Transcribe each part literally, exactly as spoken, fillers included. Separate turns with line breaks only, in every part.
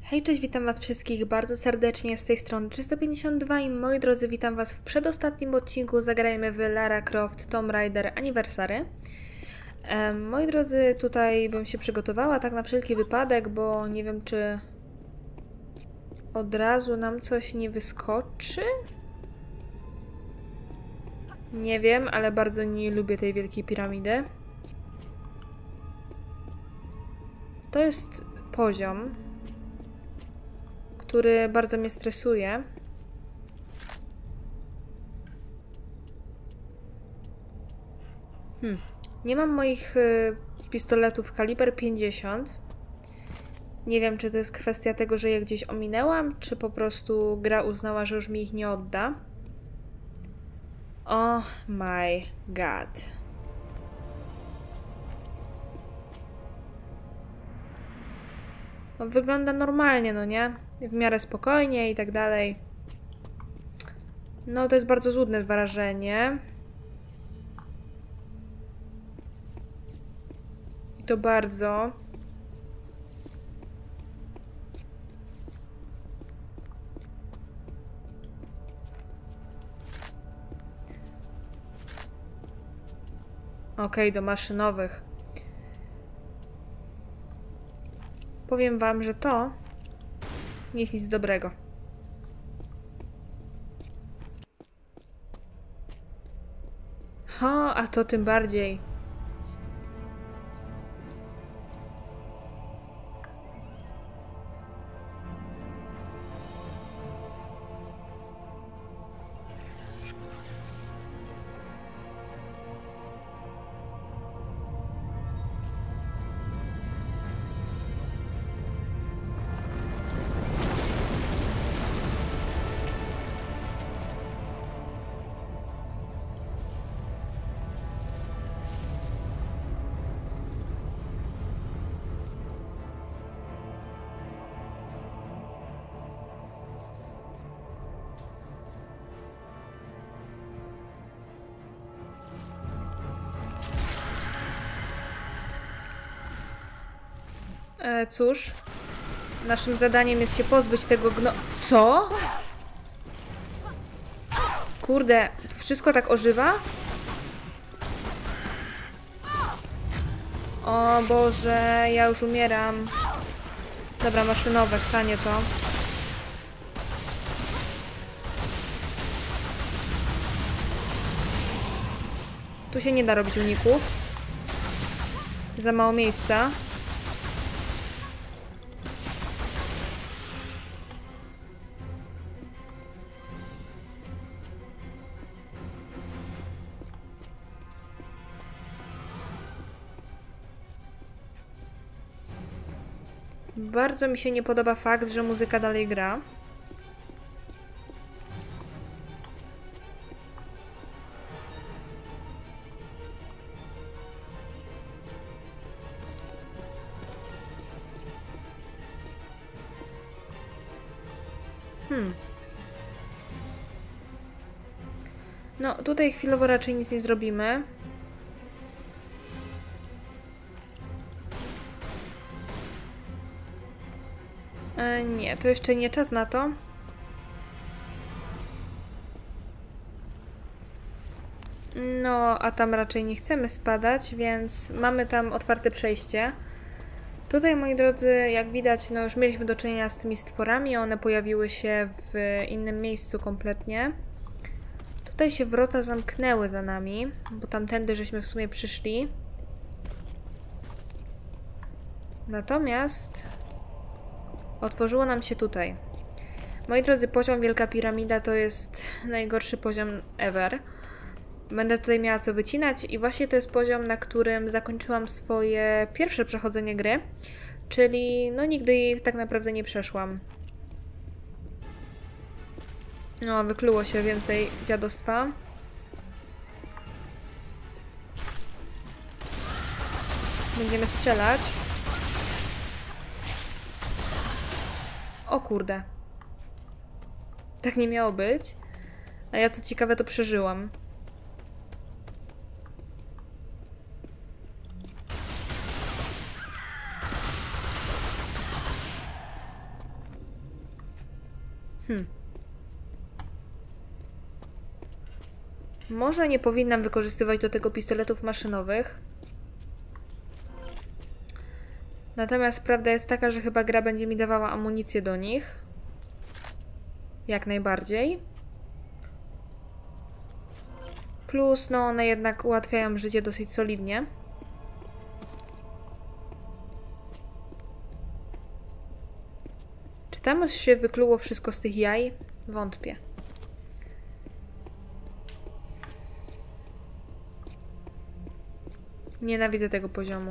Hej, cześć, witam was wszystkich bardzo serdecznie z tej strony trzysta pięćdziesiąt dwa i moi drodzy, witam was w przedostatnim odcinku. Zagrajmy w Lara Croft Tomb Raider Anniversary. E, moi drodzy, tutaj bym się przygotowała tak na wszelki wypadek, bo nie wiem, czy od razu nam coś nie wyskoczy? Nie wiem, ale bardzo nie lubię tej wielkiej piramidy. To jest poziom, który bardzo mnie stresuje. Hmm. Nie mam moich y, pistoletów kaliber pięćdziesiąt. Nie wiem, czy to jest kwestia tego, że je gdzieś ominęłam, czy po prostu gra uznała, że już mi ich nie odda. Oh my god. No, wygląda normalnie, no nie? W miarę spokojnie i tak dalej. No, to jest bardzo złudne wrażenie. I to bardzo. Okej, okay, do maszynowych. Powiem wam, że to nie jest nic dobrego. Ho, a to tym bardziej. E, cóż, naszym zadaniem jest się pozbyć tego gno... Co? Kurde, to wszystko tak ożywa? O Boże, ja już umieram. Dobra, maszynowe, chrzanie to. Tu się nie da robić uników. Za mało miejsca. Bardzo mi się nie podoba fakt, że muzyka dalej gra. Hmm. No, tutaj chwilowo raczej nic nie zrobimy. E, nie, to jeszcze nie czas na to. No, a tam raczej nie chcemy spadać, więc mamy tam otwarte przejście. Tutaj, moi drodzy, jak widać, no już mieliśmy do czynienia z tymi stworami, one pojawiły się w innym miejscu kompletnie. Tutaj się wrota zamknęły za nami, bo tamtędy żeśmy w sumie przyszli. Natomiast otworzyło nam się tutaj. Moi drodzy, poziom Wielka Piramida to jest najgorszy poziom ever. Będę tutaj miała co wycinać i właśnie to jest poziom, na którym zakończyłam swoje pierwsze przechodzenie gry, czyli no nigdy jej tak naprawdę nie przeszłam. No, wykluło się więcej dziadostwa. Będziemy strzelać. O kurde. Tak nie miało być. A ja co ciekawe to przeżyłam. Hmm. Może nie powinnam wykorzystywać do tego pistoletów maszynowych. Natomiast prawda jest taka, że chyba gra będzie mi dawała amunicję do nich. Jak najbardziej. Plus, no one jednak ułatwiają życie dosyć solidnie. Czy tam się wykluło wszystko z tych jaj? Wątpię. Nienawidzę tego poziomu.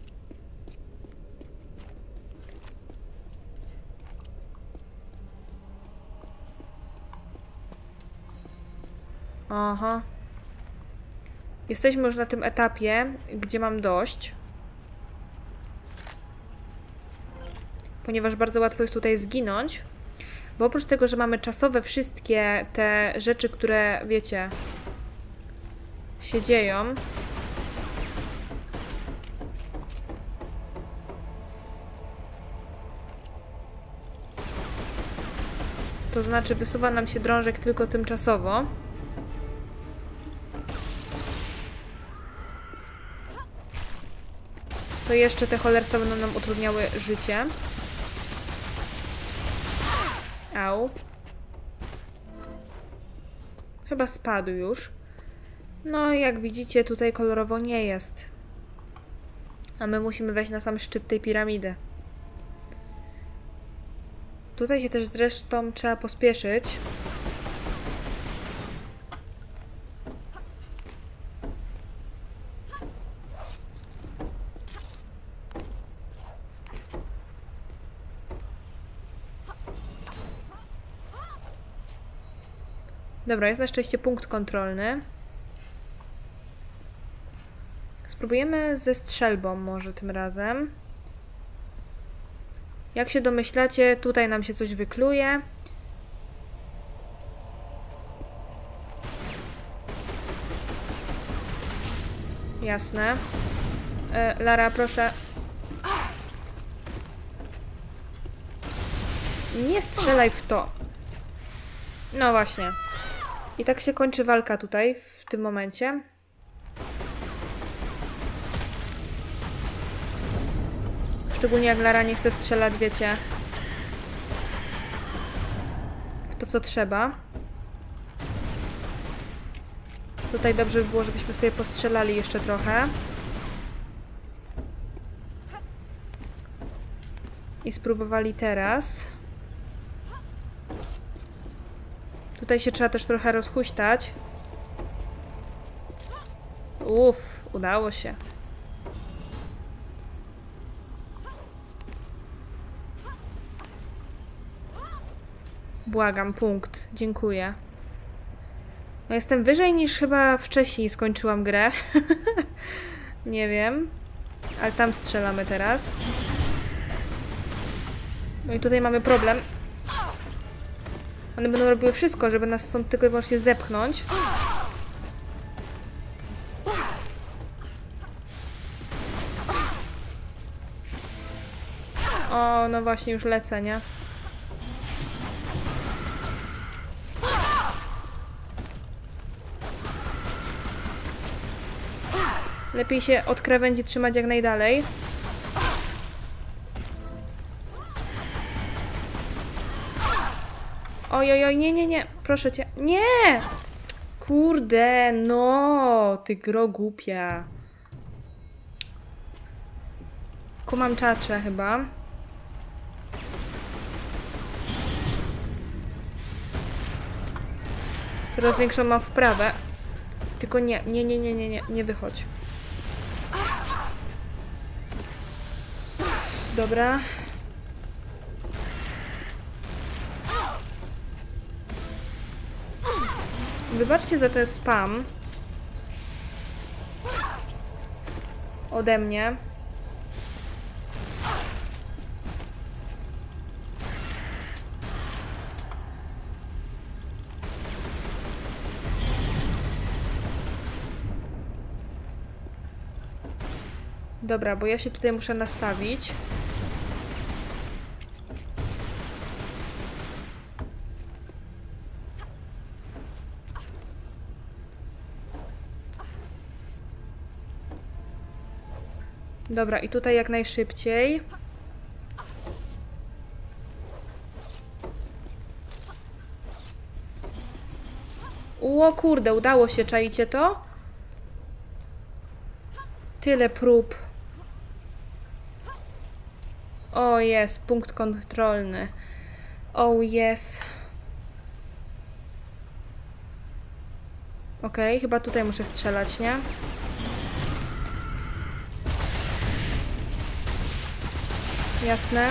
Aha. Jesteśmy już na tym etapie, gdzie mam dość. Ponieważ bardzo łatwo jest tutaj zginąć. Bo oprócz tego, że mamy czasowe wszystkie te rzeczy, które, wiecie, się dzieją. To znaczy wysuwa nam się drążek tylko tymczasowo. To jeszcze te cholerce będą nam utrudniały życie. Au. Chyba spadł już. No jak widzicie, tutaj kolorowo nie jest. A my musimy wejść na sam szczyt tej piramidy. Tutaj się też zresztą trzeba pospieszyć. Dobra, jest na szczęście punkt kontrolny. Spróbujemy ze strzelbą może tym razem. Jak się domyślacie, tutaj nam się coś wykluje. Jasne. E, Lara, proszę. Nie strzelaj w to. No właśnie. I tak się kończy walka tutaj, w tym momencie. Szczególnie jak Lara nie chce strzelać, wiecie, w to, co trzeba. Tutaj dobrze by było, żebyśmy sobie postrzelali jeszcze trochę. I spróbowali teraz. Tutaj się trzeba też trochę rozhuśtać. Uff, udało się. Błagam, punkt. Dziękuję. No jestem wyżej niż chyba wcześniej skończyłam grę. Nie wiem. Ale tam strzelamy teraz. No i tutaj mamy problem. One będą robiły wszystko, żeby nas stąd tylko i wyłącznie zepchnąć. O, no właśnie, już lecę, nie? Lepiej się od krawędzi trzymać jak najdalej. Oj, oj, oj, nie, nie, nie. Proszę cię. Nie! Kurde, no! Ty gro głupia. Kumam czacze chyba. Coraz większą mam wprawę. Tylko nie, nie, nie, nie, nie, nie, nie wychodź. Dobra. Wybaczcie za ten spam. Ode mnie. Dobra, bo ja się tutaj muszę nastawić. Dobra, i tutaj jak najszybciej. O kurde, udało się, czaicie to? Tyle prób. O jest, punkt kontrolny. Oh yes. Okej, okay, chyba tutaj muszę strzelać, nie? Jasne.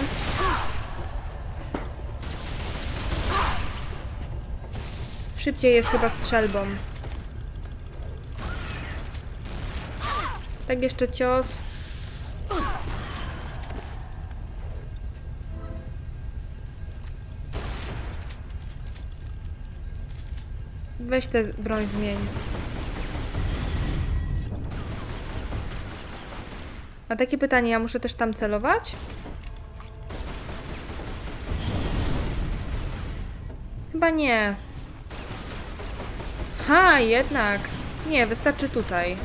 Szybciej jest chyba strzelbą. Tak, jeszcze cios. Weź tę broń zmień. A takie pytanie, ja muszę też tam celować? Chyba nie. Ha, jednak. Nie, wystarczy tutaj.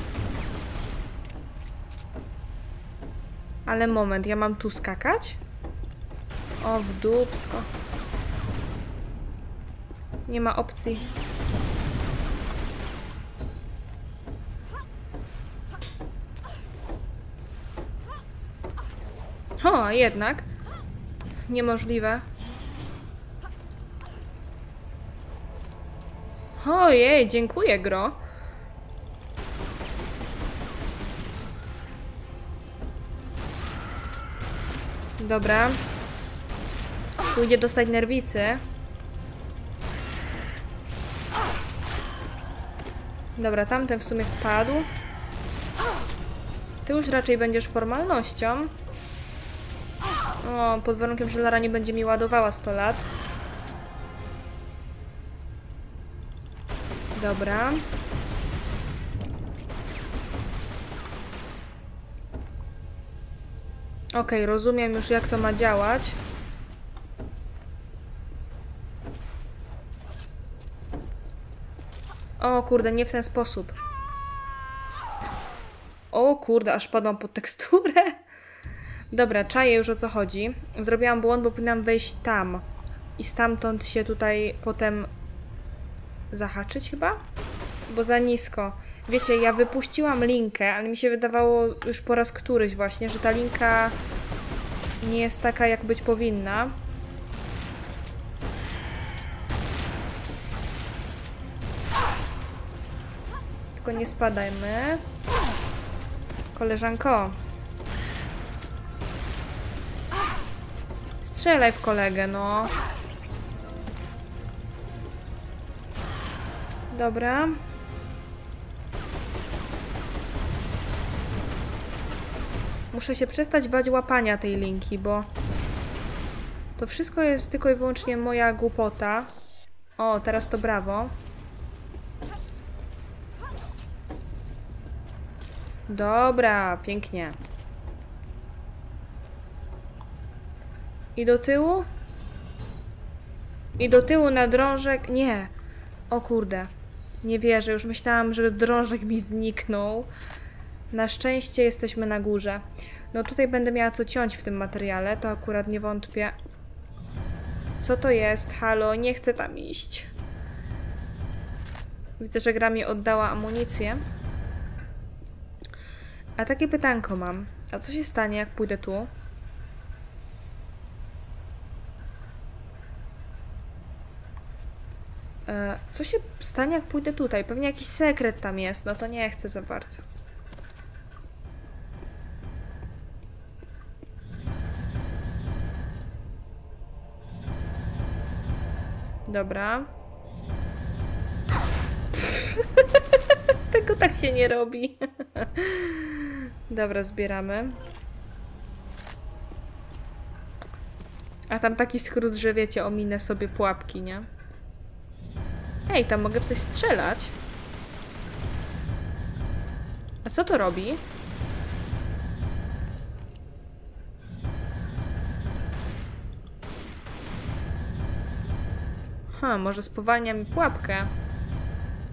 Ale moment, ja mam tu skakać? O, w dupsko. Nie ma opcji. O, jednak. Niemożliwe. Ojej, dziękuję, gro. Dobra. Pójdzie dostać nerwicy. Dobra, tamten w sumie spadł. Ty już raczej będziesz formalnością. O, pod warunkiem, że Lara nie będzie mi ładowała sto lat. Dobra. Okej, okay, rozumiem już, jak to ma działać. O kurde, nie w ten sposób. O kurde, aż padłam pod teksturę. Dobra, czaję już, o co chodzi. Zrobiłam błąd, bo powinnam wejść tam. I stamtąd się tutaj potem zahaczyć chyba? Bo za nisko. Wiecie, ja wypuściłam linkę, ale mi się wydawało już po raz któryś właśnie, że ta linka nie jest taka, jak być powinna. Tylko nie spadajmy. Koleżanko. Strzelaj w kolegę, no. Dobra. Muszę się przestać bać łapania tej linki, bo to wszystko jest tylko i wyłącznie moja głupota. O, teraz to brawo. Dobra, pięknie. I do tyłu? I do tyłu na drążek? Nie. O kurde. Nie wierzę. Już myślałam, że drążek mi zniknął. Na szczęście jesteśmy na górze. No tutaj będę miała co ciąć w tym materiale. To akurat nie wątpię. Co to jest? Halo, nie chcę tam iść. Widzę, że gra mi oddała amunicję. A takie pytanko mam. A co się stanie, jak pójdę tu? E, co się stanie, jak pójdę tutaj? Pewnie jakiś sekret tam jest. No to nie chcę za bardzo. Dobra. Tego tak się nie robi. Dobra, zbieramy. A tam taki skrót, że wiecie, ominę sobie pułapki, nie? Ej, tam mogę w coś strzelać. A co to robi? Ha, może spowalnia mi pułapkę.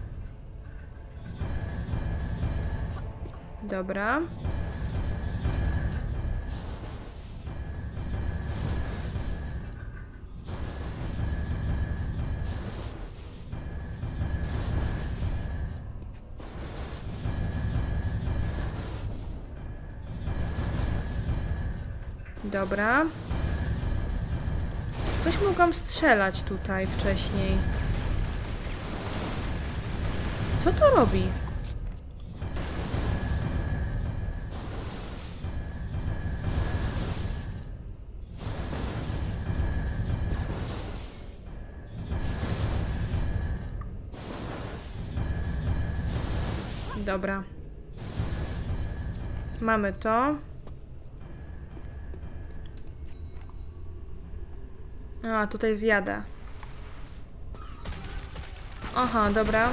Dobra. Dobra. Coś mogłam strzelać tutaj wcześniej. Co to robi? Dobra. Mamy to. A, tutaj zjadę. Aha, dobra.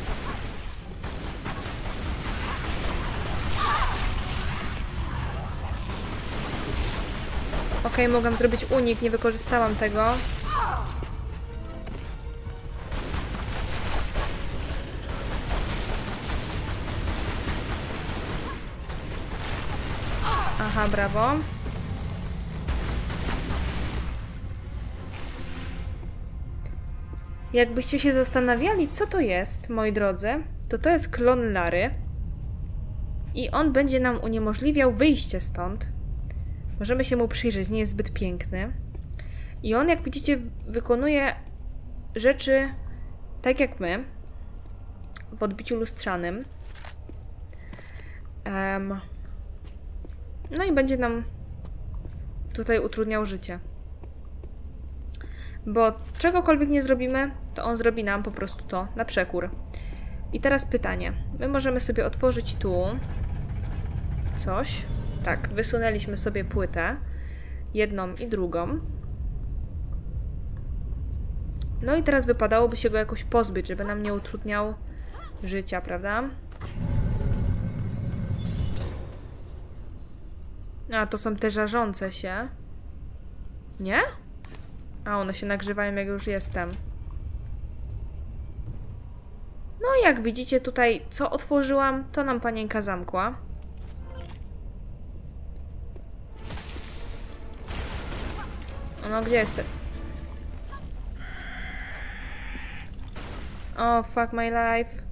Okej, okay, mogłam zrobić unik, nie wykorzystałam tego. Aha, brawo. Jakbyście się zastanawiali, co to jest, moi drodzy, to to jest klon Lary. I on będzie nam uniemożliwiał wyjście stąd. Możemy się mu przyjrzeć, nie jest zbyt piękny. I on, jak widzicie, wykonuje rzeczy tak jak my. W odbiciu lustrzanym. Um, no i będzie nam tutaj utrudniał życie. Bo czegokolwiek nie zrobimy, to on zrobi nam po prostu to na przekór. I teraz pytanie. My możemy sobie otworzyć tu coś. Tak, wysunęliśmy sobie płytę. Jedną i drugą. No i teraz wypadałoby się go jakoś pozbyć, żeby nam nie utrudniał życia, prawda? A, to są te żarzące się. Nie? A, one się nagrzewają, jak już jestem. No i jak widzicie tutaj, co otworzyłam, to nam panienka zamkła. No, gdzie jesteś? O, oh, fuck my life.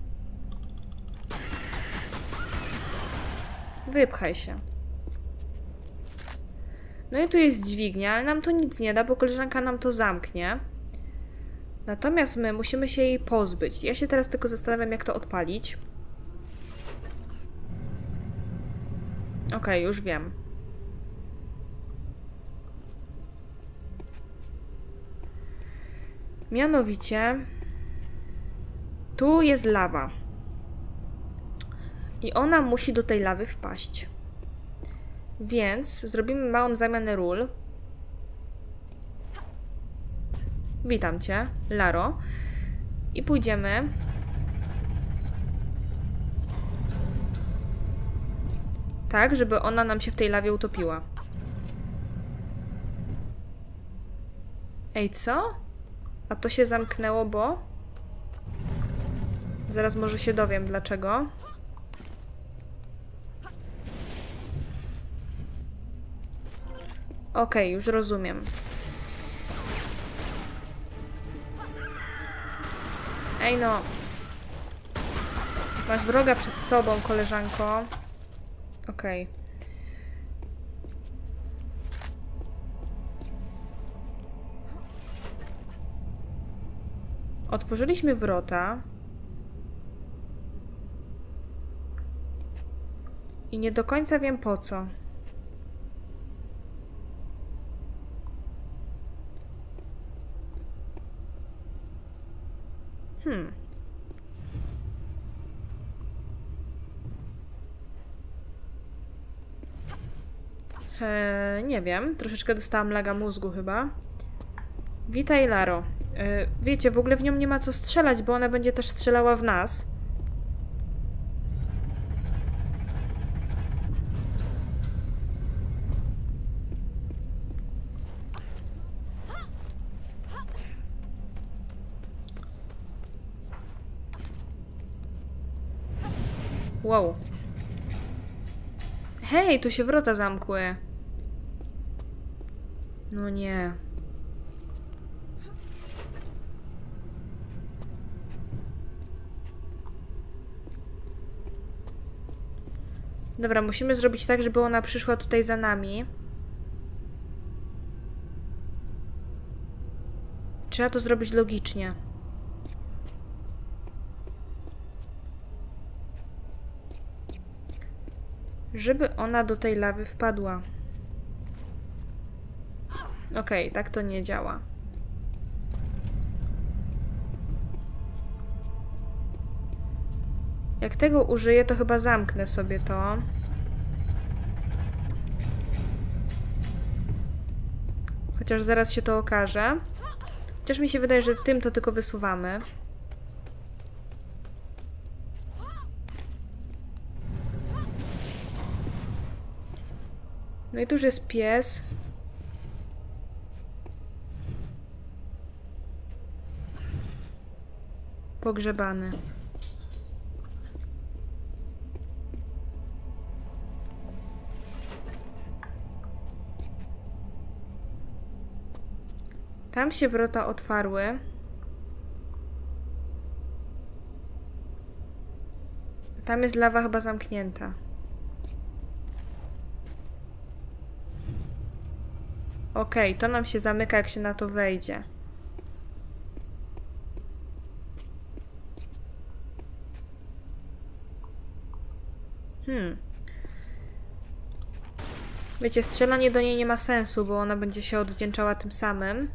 Wypchaj się. No i tu jest dźwignia, ale nam to nic nie da, bo koleżanka nam to zamknie. Natomiast my musimy się jej pozbyć. Ja się teraz tylko zastanawiam, jak to odpalić. Okej, okay, już wiem. Mianowicie tu jest lawa. I ona musi do tej lawy wpaść. Więc zrobimy małą zamianę ról. Witam cię, Laro. I pójdziemy tak, żeby ona nam się w tej lawie utopiła. Ej, co? A to się zamknęło, bo... Zaraz może się dowiem, dlaczego. Okej, okay, już rozumiem. Ej no. Masz wroga przed sobą, koleżanko. Okej. Okay. Otworzyliśmy wrota. I nie do końca wiem po co. Hmm. Eee, nie wiem. Troszeczkę dostałam laga mózgu chyba. Witaj, Laro. Eee, wiecie, w ogóle w nią nie ma co strzelać, bo ona będzie też strzelała w nas. Wow. Hej, tu się wrota zamkły. No nie. Dobra, musimy zrobić tak, żeby ona przyszła tutaj za nami. Trzeba to zrobić logicznie. Żeby ona do tej lawy wpadła. Okej, tak to nie działa. Jak tego użyję, to chyba zamknę sobie to. Chociaż zaraz się to okaże. Chociaż mi się wydaje, że tym to tylko wysuwamy. No i tu już jest pies. Pogrzebany. Tam się wrota otwarły. Tam jest lawa chyba zamknięta. Okej, okay, to nam się zamyka, jak się na to wejdzie. Hmm. Wiecie, strzelanie do niej nie ma sensu, bo ona będzie się odwdzięczała tym samym.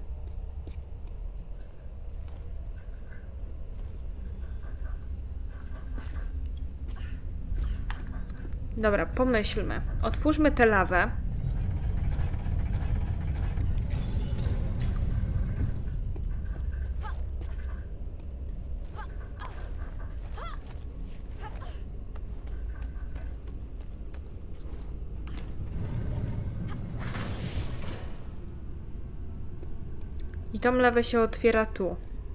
Dobra, pomyślmy. Otwórzmy tę lawę. I tą lawę się otwiera tu.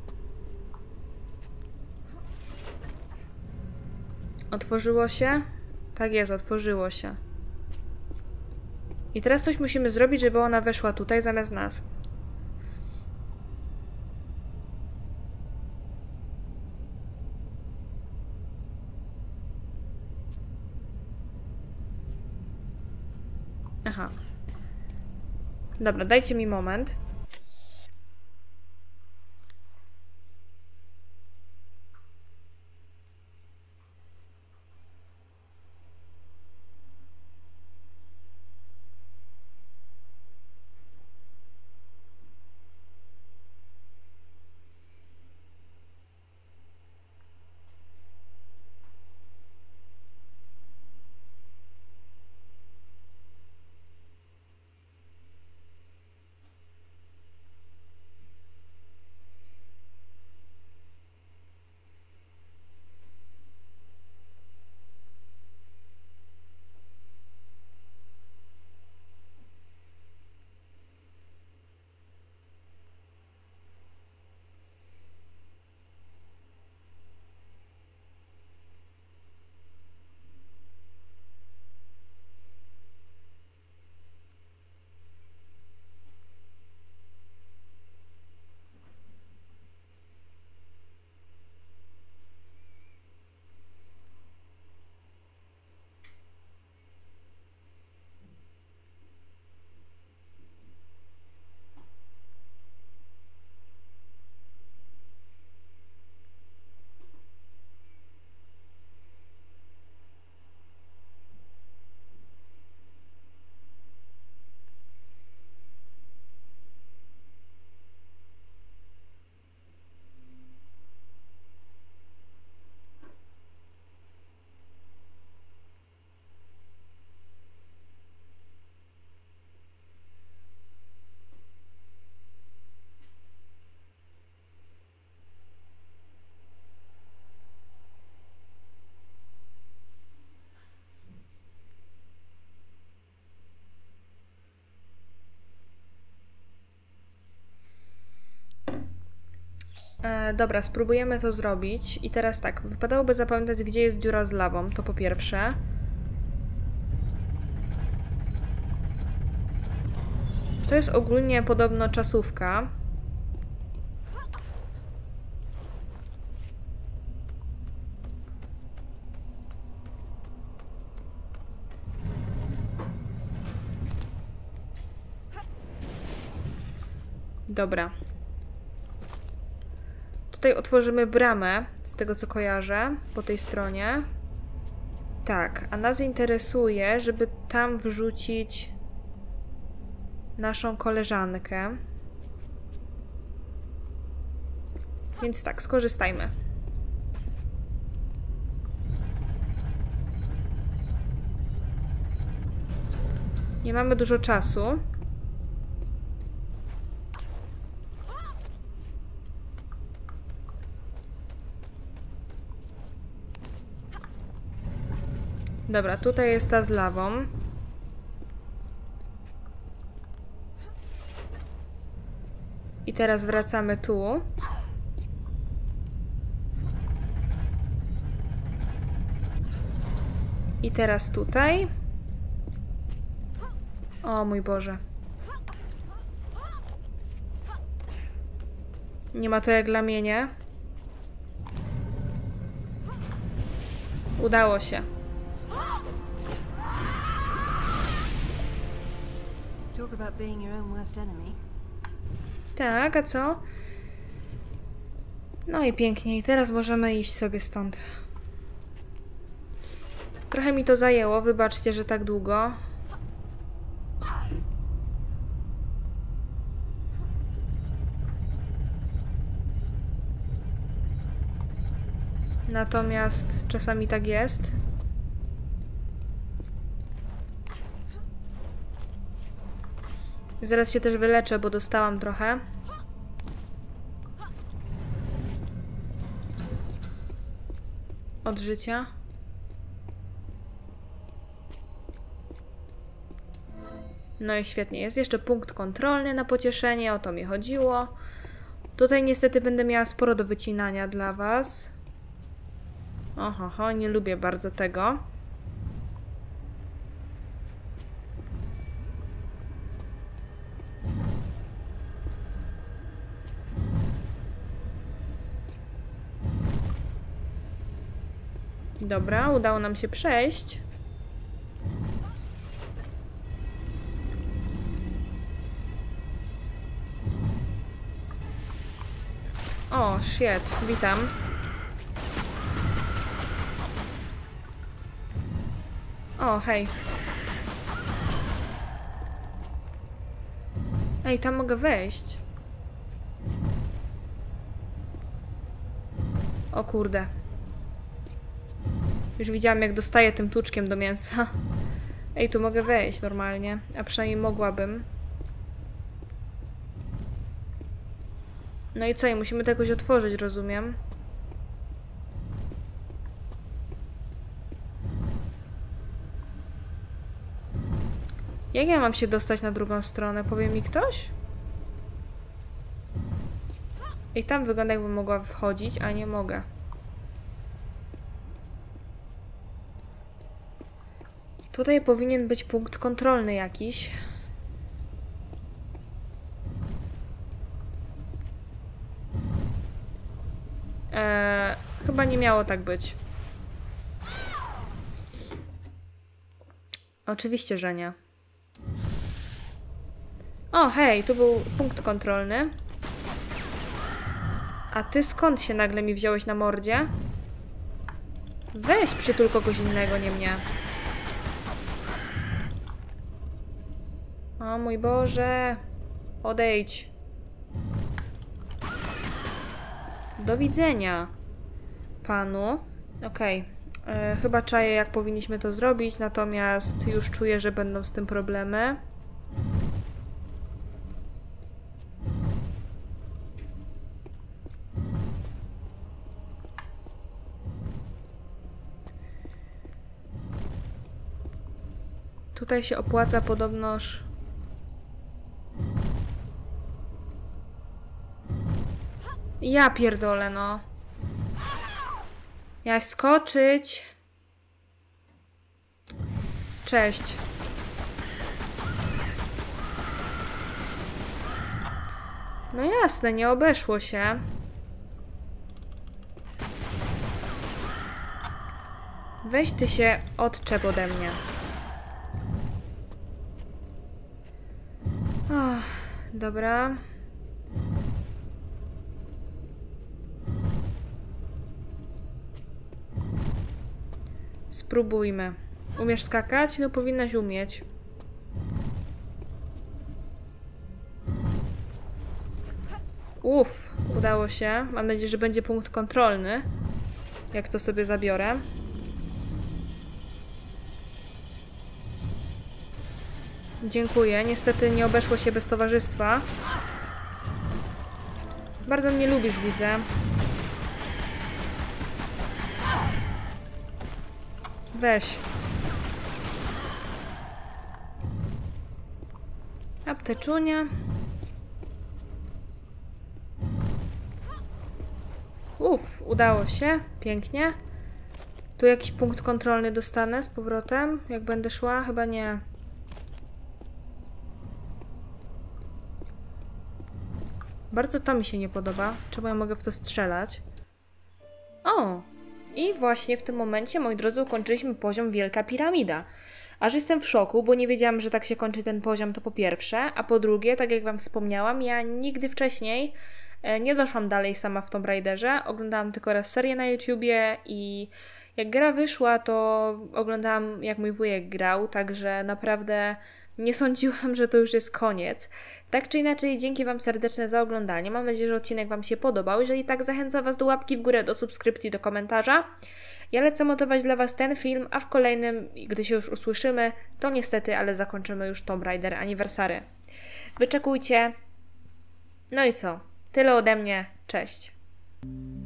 Otworzyło się? Tak jest, otworzyło się. I teraz coś musimy zrobić, żeby ona weszła tutaj zamiast nas. Aha. Dobra, dajcie mi moment. E, dobra, spróbujemy to zrobić. I teraz tak, wypadałoby zapamiętać, gdzie jest dziura z lawą, to po pierwsze. To jest ogólnie podobno czasówka. Dobra. tutaj otworzymy bramę, z tego co kojarzę, po tej stronie. Tak, a nas interesuje, żeby tam wrzucić naszą koleżankę. Więc tak, skorzystajmy. Nie mamy dużo czasu. Dobra, tutaj jest ta z lawą. I teraz wracamy tu. I teraz tutaj. O mój Boże. Nie ma to jak dla mnie, nie? Udało się. Tak, a co? No i pięknie. I teraz możemy iść sobie stąd. Trochę mi to zajęło. Wybaczcie, że tak długo. Natomiast czasami tak jest. Zaraz się też wyleczę, bo dostałam trochę. Od życia. No i świetnie. Jest jeszcze punkt kontrolny na pocieszenie. O to mi chodziło. Tutaj niestety będę miała sporo do wycinania dla was. Oho, ho, nie lubię bardzo tego. Dobra, udało nam się przejść. O, shit, witam. O, hej. Ej, tam mogę wejść. O kurde. Już widziałam, jak dostaję tym tłuczkiem do mięsa. Ej, tu mogę wejść normalnie. A przynajmniej mogłabym. No i co? I musimy to jakoś otworzyć, rozumiem. Jak ja mam się dostać na drugą stronę? Powie mi ktoś? I tam wygląda, jakbym mogła wchodzić, a nie mogę. Tutaj powinien być punkt kontrolny jakiś. Eee, chyba nie miało tak być. Oczywiście, że nie. O, hej, tu był punkt kontrolny. A ty skąd się nagle mi wziąłeś na mordzie? Weź przytul kogoś innego, nie mnie. O mój Boże. Odejdź. Do widzenia, panu. Okej. Okay. Chyba czaję, jak powinniśmy to zrobić, natomiast już czuję, że będą z tym problemy. Tutaj się opłaca podobnoż... Ja pierdolę, no. Ja skoczyć. Cześć. No jasne, nie obeszło się. Weź ty się odczep ode mnie. Oh, dobra. Spróbujmy. Umiesz skakać? No powinnaś umieć. Uff, udało się. Mam nadzieję, że będzie punkt kontrolny. Jak to sobie zabiorę. Dziękuję. Niestety nie obeszło się bez towarzystwa. Bardzo mnie lubisz, widzę. Weź. Apteczunia. Uff, udało się. Pięknie. Tu jakiś punkt kontrolny dostanę z powrotem, jak będę szła? Chyba nie. Bardzo to mi się nie podoba. Czemu ja mogę w to strzelać? O! I właśnie w tym momencie, moi drodzy, ukończyliśmy poziom Wielka Piramida. Aż jestem w szoku, bo nie wiedziałam, że tak się kończy ten poziom, to po pierwsze. A po drugie, tak jak wam wspomniałam, ja nigdy wcześniej nie doszłam dalej sama w Tomb Raiderze. Oglądałam tylko raz serię na YouTubie i jak gra wyszła, to oglądałam, jak mój wujek grał, także naprawdę nie sądziłam, że to już jest koniec. Tak czy inaczej, dzięki wam serdeczne za oglądanie. Mam nadzieję, że odcinek wam się podobał. Jeżeli tak, zachęcam was do łapki w górę, do subskrypcji, do komentarza. Ja lecę montować dla was ten film, a w kolejnym, gdy się już usłyszymy, to niestety, ale zakończymy już Tomb Raider Anniversary. Wyczekujcie. No i co? Tyle ode mnie. Cześć.